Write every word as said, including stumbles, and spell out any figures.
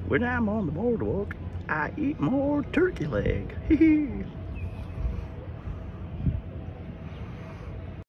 When I'm on the boardwalk, I eat more turkey leg. Hee hee.